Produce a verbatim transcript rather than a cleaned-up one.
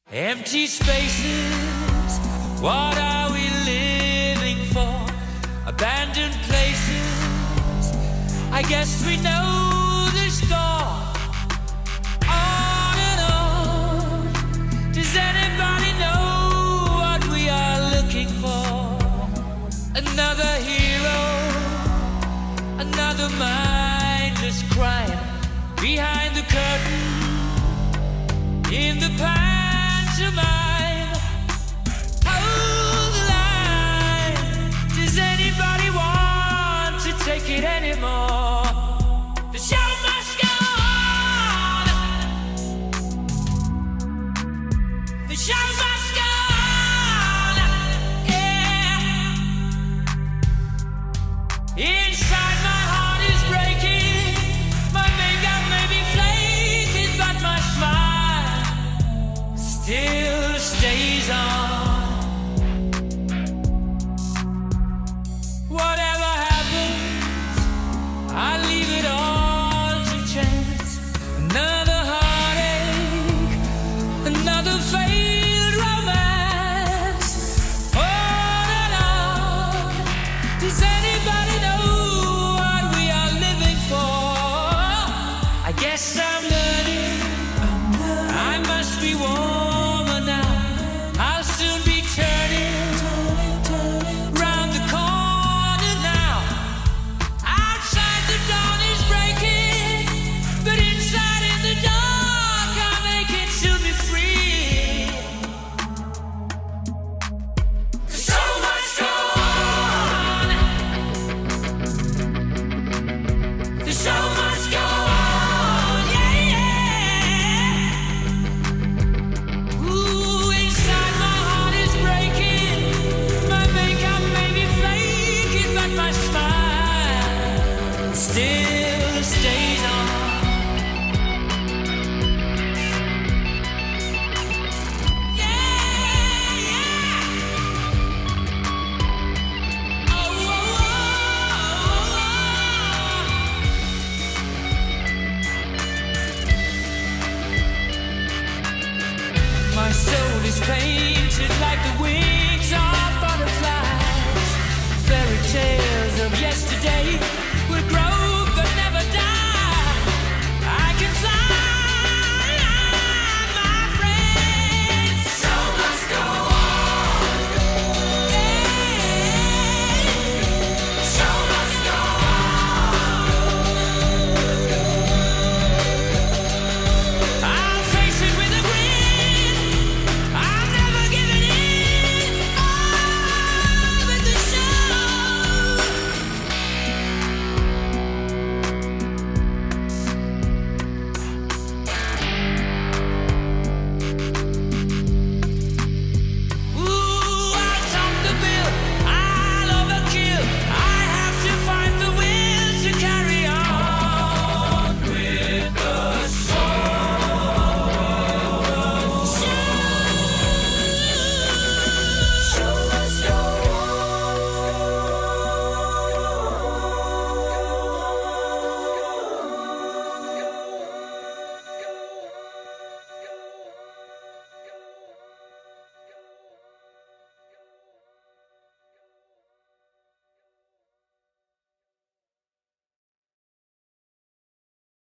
Empty spaces, what are we living for? Abandoned places, I guess we know the score. On and on, does anybody know what we are looking for? Another hero, another mindless crime. Behind the curtain, in the pantomime. Hold the line, does anybody want to take it anymore? The show must go on. The show must go on. Yeah. Inside my heart is breaking. My makeup may be flaking, but my smile still stays on. Whatever happens, I leave it all to chance. Another heartache, another failed romance. On and on, does anybody know what we are living for? I guess I'm learning, I must be warmer now. I'll soon be turning round the corner now. Outside the dawn is breaking, but inside in the dark I'm aching to be free. The show must go on. The show must go on. Yeah, yeah. Ooh, inside my heart is breaking. My makeup may be flaking, but my smile still stays on. Yeah, yeah. Oh, oh, oh. My soul is painted like the wings of butterflies. Fairy tales of yesterday